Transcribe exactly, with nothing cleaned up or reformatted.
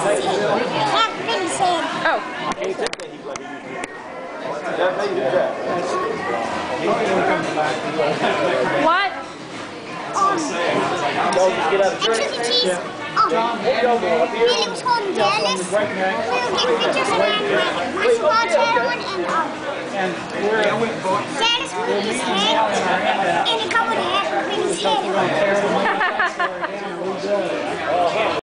Not Vinny's head. Oh. What? Um, at Chuck E. Cheese, um, Billy was holding Dallas. We were getting pictures of him with basketball heroin, and um, Dallas moved his head, and a couple of the hat with Vinny's head.